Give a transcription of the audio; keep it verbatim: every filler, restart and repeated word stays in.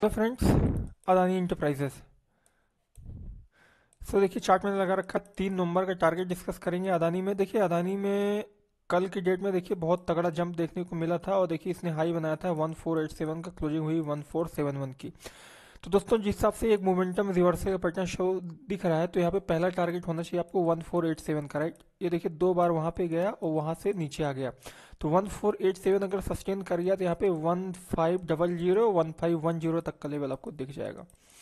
तो friends, Adani enterprises. सो देखिए, chart मैंने लगा रखा है। तीन नंबर का टारगेट डिस्कस करेंगे अदानी में। देखिए अदानी में कल की डेट में देखिए बहुत तगड़ा जंप देखने को मिला था, और देखिए इसने हाई बनाया था वन फोर एट सेवन का, क्लोजिंग हुई वन फोर सेवन वन की। तो दोस्तों, जिस हिसाब से एक मोमेंटम रिवर्सल का पैटर्न शो दिख रहा है, तो यहाँ पे पहला टारगेट होना चाहिए आपको वन फोर एट सेवन का, राइट। ये देखिए दो बार वहाँ पे गया और वहाँ से नीचे आ गया। तो वन फोर एट सेवन अगर सस्टेन कर गया तो यहाँ पे one five double zero one five one zero तक का लेवल आपको दिख जाएगा।